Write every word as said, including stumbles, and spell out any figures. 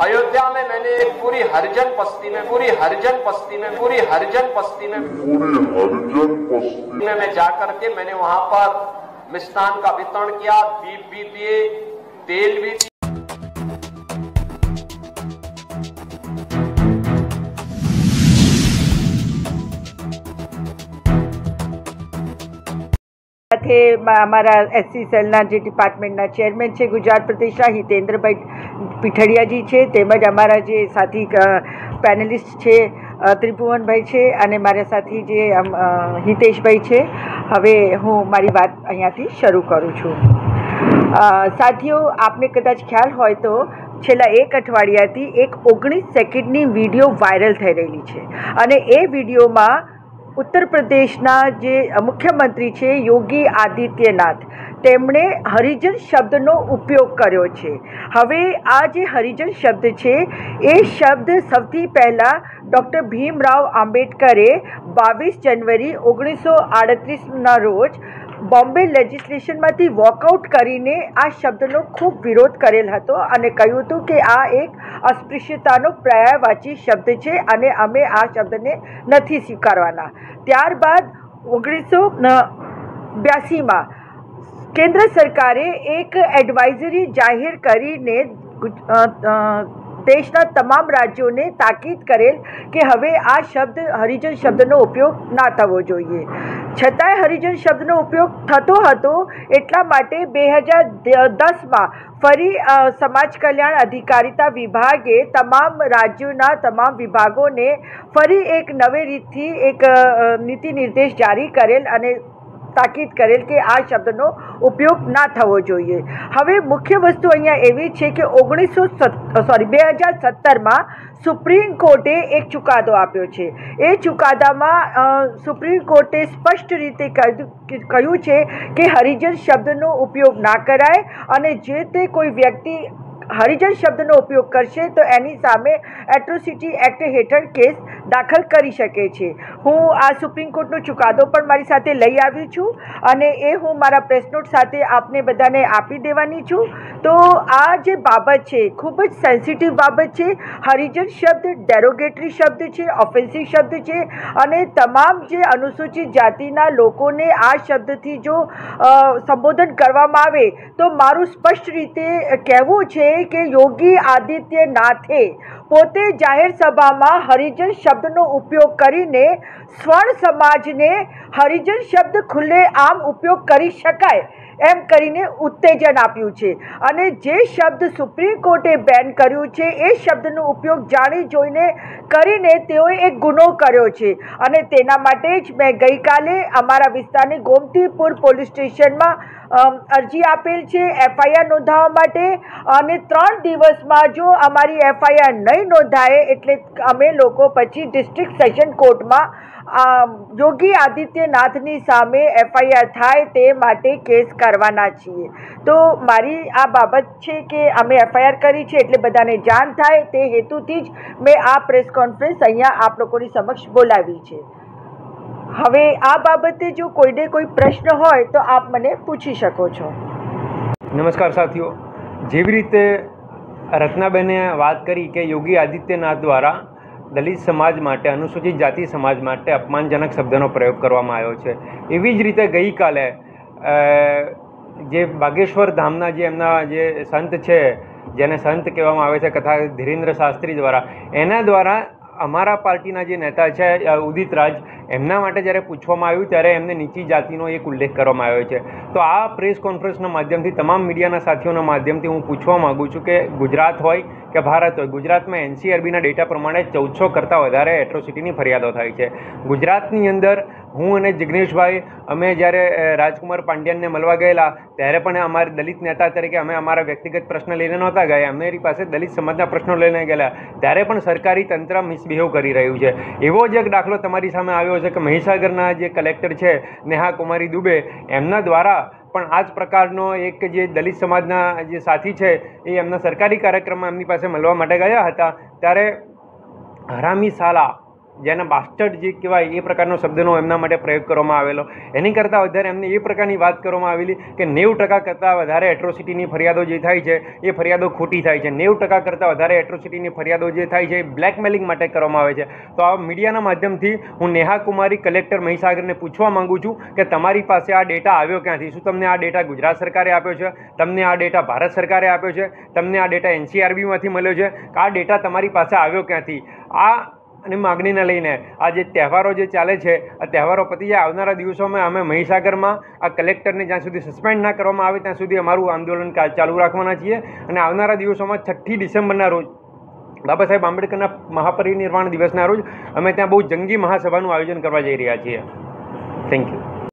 अयोध्या में मैंने एक पूरी हरिजन बस्ती में पूरी हरिजन बस्ती में पूरी हरिजन बस्ती में पूरी हरिजन बस्ती में मैं जाकर के मैंने वहां पर मिष्ठान का वितरण किया, दीप भी दिए, तेल भी दिए। સાથે અમારા એસસી સેલના જે ડિપાર્ટમેન્ટના ચેરમેન છે ગુજરાત પ્રદેશના હિતેન્દ્રભાઈ પીઠડિયાજી છે, તેમજ અમારા જે સાથી પેનલિસ્ટ છે ત્રિભુવનભાઈ છે અને મારા સાથી જે હિતેશભાઈ છે। હવે હું મારી વાત અહીંયાથી શરૂ કરું છું। સાથીઓ, આપને કદાચ ખ્યાલ હોય તો છેલ્લા એક અઠવાડિયાથી એક ઓગણીસ સેકન્ડની વિડીયો વાયરલ થઈ રહેલી છે અને એ વિડીયોમાં उत्तर प्रदेशना जे मुख्यमंत्री छे योगी आदित्यनाथ तेमणे हरिजन शब्दनो उपयोग कर्यो छे। हवे आ जे हरिजन शब्द छे ए शब्द सौथी पहला डॉक्टर भीमराव आंबेडकरे बावीस जनवरी ओगनीस सौ आड़तरीस ना रोज बॉम्बे लेजिस्लेशन मांथी वॉकआउट करीने आ शब्दनो खूब विरोध करेल हतो अने कह्युं हतुं के आ एक अस्पृश्यतानो पर्यायवाची शब्द छे अने अमे आ शब्दने नथी स्वीकारवाना। त्यारबाद ओगनीस सौ ब्यासी में केंद्र सरकारे एक एडवाइजरी जाहिर करीने देशना तमाम राज्यों ने ताकीद करेल कि हवे आ शब्द हरिजन शब्दनो उपयोग ना थवो जोईए। छतांय हरिजन शब्दनो उपयोग थतो हतो एटला माटे बे हज़ार दस में फरी समाज कल्याण अधिकारिता विभागे तमाम राज्यों तमाम विभागों ने फरी एक नवे रीतथी एक नीति निर्देश जारी करेल अने ताकीद करेल कि आ शब्दनो उपयोग ना थवो जोईए। हवे मुख्य वस्तु अहींया एवी छे कि ओगनीस सौ सॉरी बे हज़ार सत्तर में सुप्रीम कोर्टे एक चुकादो आप्यो छे। ए चुकादामां सुप्रीम कोर्टे स्पष्ट रीते कह्युं छे कि हरिजन शब्दनो उपयोग ना कराय अने जे ते कोई व्यक्ति हरिजन शब्दनो उपयोग करशे तो एनी सामे एट्रोसिटी एक्ट हेठळ केस दाखल करी शके छे। हूँ आ सुप्रीम कोर्टनो चुकादो पण मारी साथे लई आवी छुं अने ए हूँ मारा प्रेस नोट साथे आपने बधाने आपी देवानी छुं। तो आ जे बाबत छे खूब ज सेंसिटिव बाबत छे। हरिजन शब्द डेरोगेटरी शब्द छे, ऑफेन्सिव शब्द छे अने तमाम जे अनुसूचित जातिना लोकोने आ शब्दथी जो संबोधन करवामां आवे तो मारुं स्पष्ट रीते कहेवुं छे कि योगी आदित्यनाथे पोते जाहिर सभा में हरिजन शब्दनो उपयोग करीने स्वर्ण समाज ने हरिजन शब्द खुले आम उपयोग करी शकाय एम करीने उत्तेजन आप्युं छे अने जे शब्द सुप्रीम कोर्टे बेन कर्युं छे ए शब्दनो उपयोग जाणी जोईने करीने तेओए एक गुनो कर्यो छे अने तेना माटे ज मैं गई काले अमारा विस्तारनी गोमतीपुर पोलीस स्टेशन में अरजी आपेल छे एफआईआर नोंधावा माटे अने त्रण दिवसमां जो अमारी एफआईआर नहीं नोंधाए एटले अमे लोको पछी डिस्ट्रिक्ट सेशन कोर्ट में योगी आदित्यनाथनी सामे एफआईआर थाय ते माटे केस करवाना छीए। तो मारी आ बाबत छे कि अमे एफआईआर करी छे एटले बधाने जाण थाय ते हेतुथी ज मैं आ प्रेस कॉन्फ्रेंस अहींया आप लोकोनी समक्ष बोलावी छे। हवे आ बाबते जो कोईने कोई प्रश्न होय तो आप मने पूछी शको छो। नमस्कार साथियों, जेवी रीते रत्नाबेने बात करी कि योगी आदित्यनाथ द्वारा दलित समाज माटे अनुसूचित जाति समाज माटे अपमानजनक शब्दों प्रयोग करवामां आव्यो छे, एवी ज रीते गई काले जे बागेश्वर धामना जे एमना जे संत छे जेने संत कहेवामां आवे छे कथा धीरेन्द्र शास्त्री द्वारा एना द्वारा अमारा पार्टीना जे नेता है उदित राज एमना माटे ज्यारे पूछवामां आव्युं त्यारे एमने नीची जातिनो एक उल्लेख करवामां आव्यो छे। तो आ प्रेस कॉन्फ्रन्सना माध्यमथी तमाम मीडियाना साथीओना माध्यमथी हूँ पूछवा माँगू छूँ कि गुजरात होय कि भारत होय गुजरात में एनसीआरबीना डेटा प्रमाणे चौदसो करता वधारे एट्रोसिटीनी फरियादो थाय छे। गुजरातनी अंदर हूँ अने जिग्नेशभाई अमे ज्यारे राजकुमार पांड्याने मळवा गयेला त्यारे पण अमारे दलित नेता तरीके अमे अमारा व्यक्तिगत प्रश्न लईने नहोता गया, अमेरी पासे दलित समाजना प्रश्नो लईने गेला त्यारे पण सरकारी तंत्र मिसबिहेव करी रह्युं छे। एवो ज एक दाखलो तमारी सामे आव्यो छे कि महीसागरना जे कलेक्टर छे नेहा कुमारी दुबे एमना द्वारा पण आ ज प्रकारनो एक जे दलित समाजना जे साथी छे ए एमना सरकारी कार्यक्रममां एमनी पासे मळवा माटे गया हता त्यारे हरामी साला જેને બાસ્ટર્ડ જે કહેવાય એ પ્રકારનો શબ્દનો એમના માટે પ્રયોગ કરવામાં આવેલો. એની કરતાં વધારે એમને એ પ્રકારની વાત કરવામાં આવેલી કે નેવું ટકા કરતાં વધારે એટ્રોસિટીની ફરિયાદો જે થાય છે એ ફરિયાદો ખોટી થાય છે. નેવું ટકા કરતાં વધારે એટ્રોસિટીની ફરિયાદો જે થાય છે એ બ્લેકમેલિંગ માટે કરવામાં આવે છે. તો આ મીડિયાના માધ્યમથી હું નેહા કુમારી કલેક્ટર મહીસાગરને પૂછવા માગું છું કે તમારી પાસે આ ડેટા આવ્યો ક્યાંથી? શું તમને આ ડેટા ગુજરાત સરકારે આપ્યો છે? તમને આ ડેટા ભારત સરકારે આપ્યો છે? તમને આ ડેટા એનસીઆરબીમાંથી મળ્યો છે? આ ડેટા તમારી પાસે આવ્યો ક્યાંથી? આ અને માગણીને લઈને આ જે તહેવારો જે ચાલે છે આ તહેવારો પતી જાય આવનારા દિવસોમાં અમે મહીસાગરમાં આ કલેક્ટરને જ્યાં સુધી સસ્પેન્ડ ના કરવામાં આવે ત્યાં સુધી અમારું આંદોલન ચાલુ રાખવાના છીએ. અને આવનારા દિવસોમાં છઠ્ઠી ડિસેમ્બરના રોજ બાબા સાહેબ આંબેડકરના મહાપરિનિર્વાણ દિવસના રોજ અમે ત્યાં બહુ જંગી મહાસભાનું આયોજન કરવા જઈ રહ્યા છીએ. Thank you.